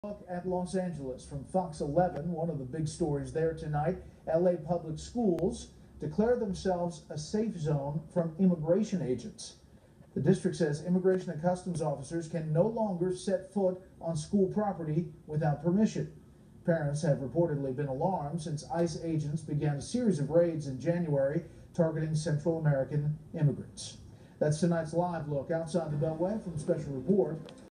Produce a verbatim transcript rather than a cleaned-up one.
Look at Los Angeles from Fox eleven. One of the big stories there tonight, L A public schools declare themselves a safe zone from immigration agents. The district says Immigration and Customs officers can no longer set foot on school property without permission. Parents have reportedly been alarmed since ICE agents began a series of raids in January targeting Central American immigrants. That's tonight's live look outside the Beltway from Special Report.